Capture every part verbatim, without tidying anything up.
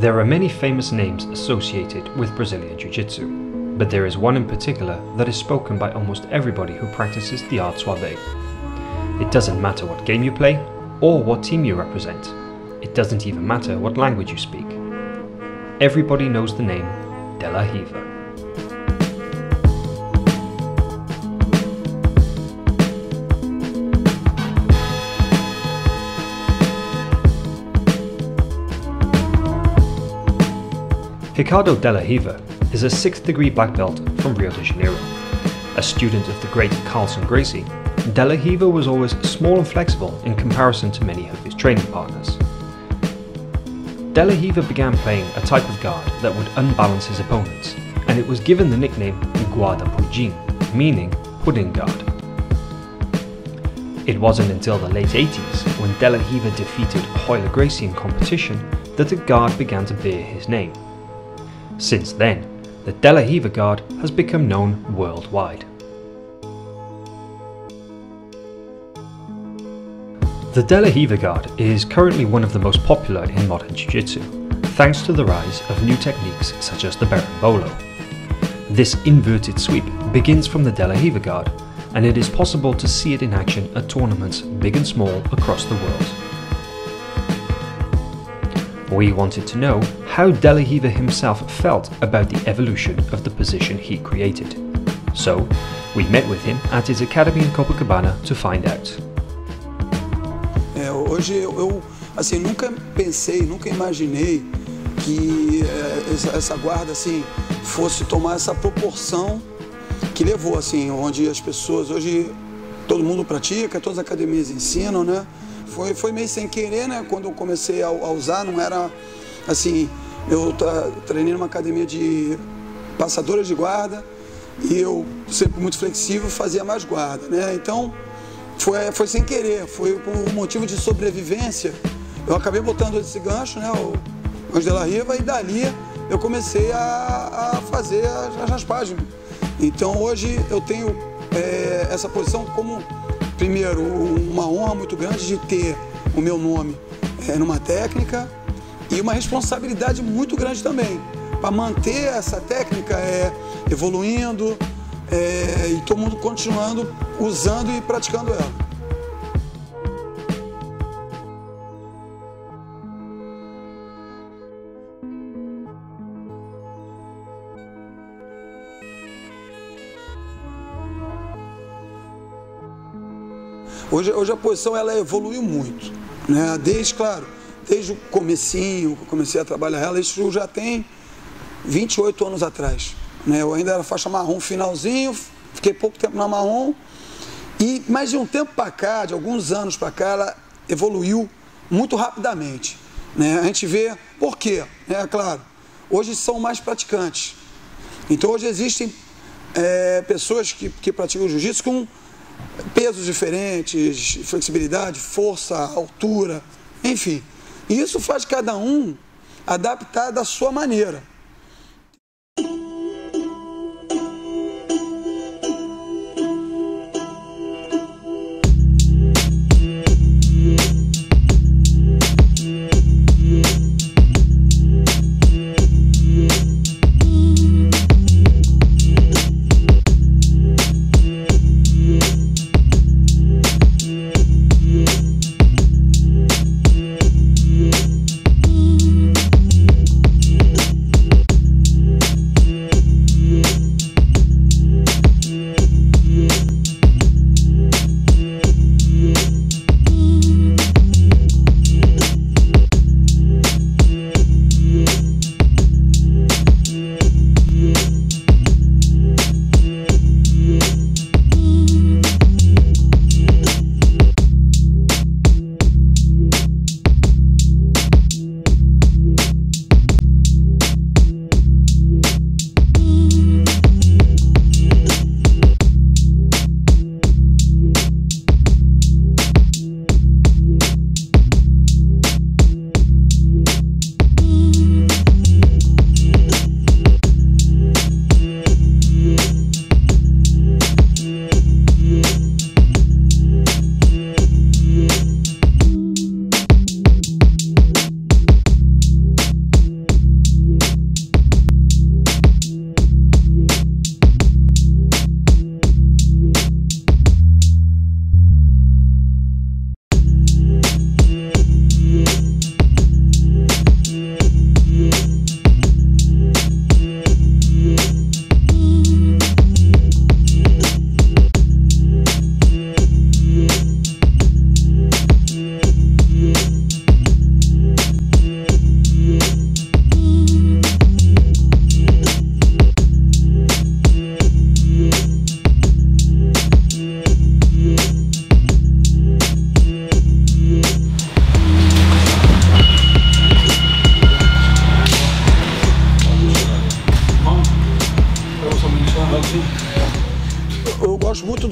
There are many famous names associated with Brazilian Jiu-Jitsu, but there is one in particular that is spoken by almost everybody who practices the art suave. It doesn't matter what game you play or what team you represent. It doesn't even matter what language you speak. Everybody knows the name De La Riva. Ricardo De La Riva is a sixth degree black belt from Rio de Janeiro. A student of the great Carlson Gracie, De La Riva was always small and flexible in comparison to many of his training partners. De La Riva began playing a type of guard that would unbalance his opponents, and it was given the nickname Guarda Pudim, meaning pudding guard. It wasn't until the late eighties, when De La Riva defeated Royler Gracie in competition, that the guard began to bear his name. Since then, the De La Riva guard has become known worldwide. The De La Riva guard is currently one of the most popular in modern jiu-jitsu, thanks to the rise of new techniques such as the berimbolo. This inverted sweep begins from the De La Riva guard, and it is possible to see it in action at tournaments big and small across the world. We wanted to know how De La Riva himself felt about the evolution of the position he created. So, we met with him at his academy in Copacabana to find out. É, hoje eu assim, nunca pensei, nunca imaginei que é, essa, essa guarda assim, fosse tomar essa proporção que levou, assim, onde as pessoas, hoje todo mundo pratica, todas as academias ensinam, né? Foi, foi meio sem querer, né? Quando eu comecei a, a usar, não era assim, eu tra, treinei numa academia de passadores de guarda e eu, sempre muito flexível, fazia mais guarda, né? Então, foi, foi sem querer, foi por um motivo de sobrevivência. Eu acabei botando esse gancho, né? O gancho de La Riva, e dali eu comecei a, a fazer as, as raspagens. Então, hoje eu tenho é, essa posição como, primeiro, uma honra muito grande de ter o meu nome é, numa técnica e uma responsabilidade muito grande também para manter essa técnica é, evoluindo é, e todo mundo continuando usando e praticando ela. Hoje, hoje a posição ela evoluiu muito, né? Desde, claro, desde o comecinho, que eu comecei a trabalhar ela, isso já tem vinte e oito anos atrás, né? Eu ainda era faixa marrom finalzinho, fiquei pouco tempo na marrom, e mais de um tempo para cá, de alguns anos para cá, ela evoluiu muito rapidamente, né? A gente vê por quê, né? Claro, hoje são mais praticantes, então hoje existem é, pessoas que, que praticam jiu-jitsu com pesos diferentes, flexibilidade, força, altura, enfim. E isso faz cada um adaptar da sua maneira.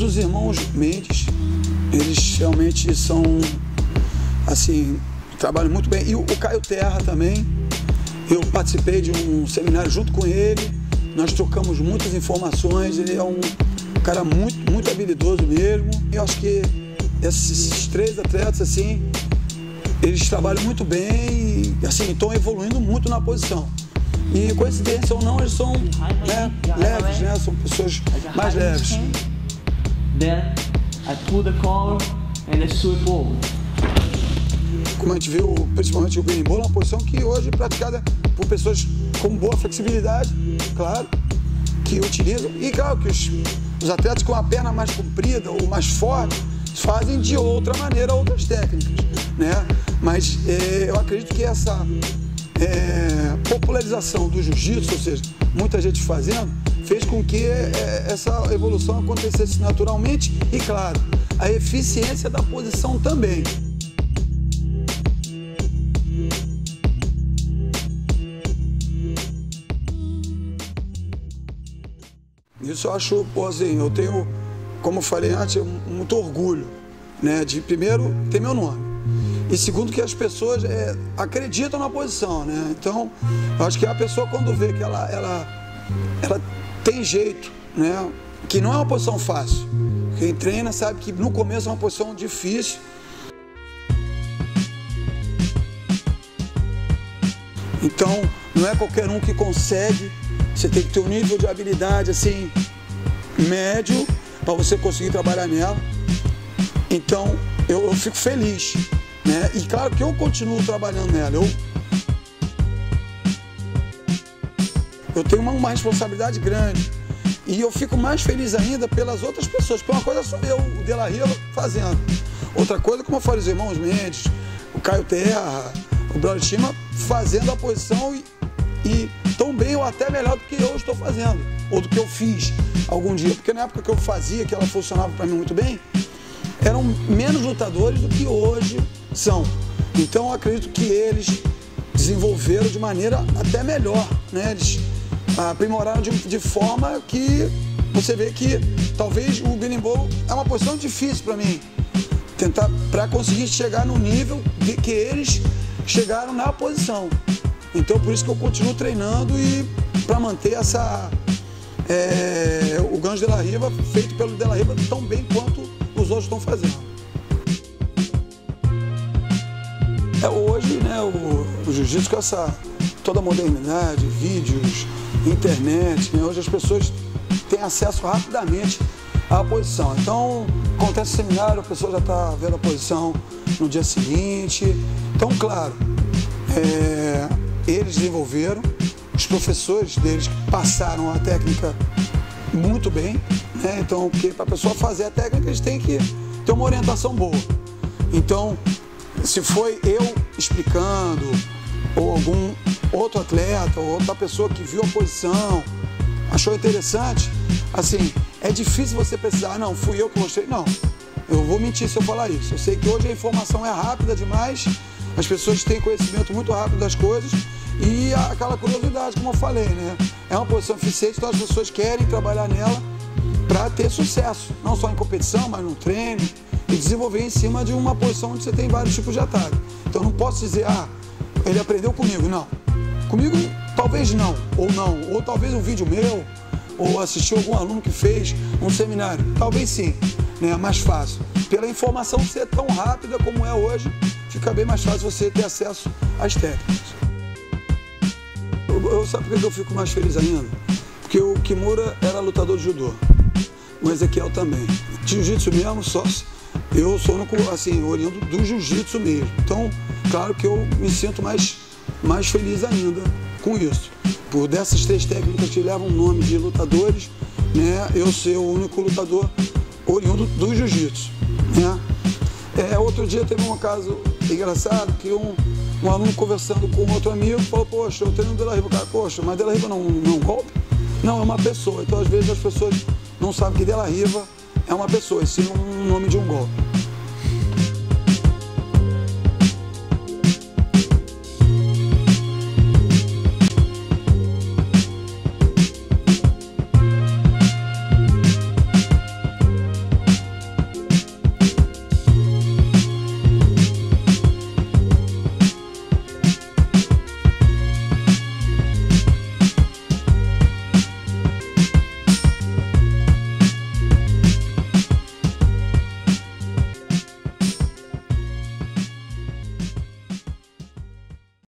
todos os irmãos Mendes, eles realmente são, assim, trabalham muito bem. E o, o Caio Terra também, eu participei de um seminário junto com ele, nós trocamos muitas informações, ele é um cara muito, muito habilidoso mesmo. Eu acho que esses três atletas, assim, eles trabalham muito bem e, assim, estão evoluindo muito na posição. E, coincidência ou não, eles são, né, leves, né? São pessoas mais leves. Then I pull the collar and I sweep over. Como a gente viu, principalmente o berimbau, é uma posição que hoje é praticada por pessoas com boa flexibilidade, claro, que utilizam. E claro que os, os atletas com a perna mais comprida ou mais forte fazem de outra maneira outras técnicas, né? Mas é, eu acredito que essa é, popularização do jiu-jitsu, ou seja, muita gente fazendo, fez com que é, essa evolução acontecesse naturalmente e, claro, a eficiência da posição também. Isso eu acho, pô, assim, eu tenho, como eu falei antes, muito orgulho, né, de primeiro ter meu nome e segundo que as pessoas é, acreditam na posição, né? Então, eu acho que a pessoa quando vê que ela, ela, ela tem jeito, né, que não é uma posição fácil. Quem treina sabe que no começo é uma posição difícil. Então, não é qualquer um que consegue. Você tem que ter um nível de habilidade assim médio para você conseguir trabalhar nela. Então eu, eu fico feliz, né? E claro que eu continuo trabalhando nela. Eu, eu tenho uma, uma responsabilidade grande e eu fico mais feliz ainda pelas outras pessoas. Porque uma coisa sou eu, o De La Riva, fazendo. Outra coisa, como eu falei, os irmãos Mendes, o Caio Terra, o Braulio Shima, fazendo a posição e e tão bem ou até melhor do que eu estou fazendo, ou do que eu fiz algum dia, porque na época que eu fazia, que ela funcionava para mim muito bem, eram menos lutadores do que hoje são. Então eu acredito que eles desenvolveram de maneira até melhor, né? Eles aprimoraram de, de forma que você vê que talvez o berimbau é uma posição difícil para mim, tentar para conseguir chegar no nível de que eles chegaram na posição. Então, por isso que eu continuo treinando e para manter essa é, o gancho De La Riva feito pelo De La Riva tão bem quanto os outros estão fazendo. É, hoje, né, o, o jiu-jitsu com essa toda a modernidade, vídeos, internet, né, hoje as pessoas têm acesso rapidamente à posição. Então, acontece seminário, a pessoa já está vendo a posição no dia seguinte. Então, claro, é, eles desenvolveram, os professores deles passaram a técnica muito bem, né? Então, porque para a pessoa fazer a técnica, eles têm que ter uma orientação boa. Então, se foi eu explicando, ou algum outro atleta, ou outra pessoa que viu a posição, achou interessante, assim, é difícil você precisar, ah, não, fui eu que mostrei, não. Eu vou mentir se eu falar isso. Eu sei que hoje a informação é rápida demais, as pessoas têm conhecimento muito rápido das coisas e aquela curiosidade, como eu falei, né? É uma posição eficiente, então as pessoas querem trabalhar nela para ter sucesso, não só em competição, mas no treino e desenvolver em cima de uma posição onde você tem vários tipos de ataque. Então não posso dizer, ah, ele aprendeu comigo, não. Comigo talvez não, ou não, ou talvez um vídeo meu, ou assistiu algum aluno que fez um seminário, talvez sim, né? É mais fácil. Pela informação ser tão rápida como é hoje, fica bem mais fácil você ter acesso às técnicas. Eu, eu, sabe por que eu fico mais feliz ainda? Porque o Kimura era lutador de judô, o Ezequiel também. Jiu-jitsu mesmo, só eu sou no, assim, oriundo do jiu-jitsu mesmo. Então, claro que eu me sinto mais, mais feliz ainda com isso. Por dessas três técnicas que levam o nome de lutadores, né, eu ser o único lutador oriundo do jiu-jitsu, né? É, outro dia teve um caso engraçado que um, um aluno conversando com outro amigo falou, poxa, eu treino o De La Riva. O cara, poxa, mas De La Riva não, não é um golpe? Não, é uma pessoa. Então, às vezes, as pessoas não sabem que De La Riva é uma pessoa, e sim um nome de um golpe.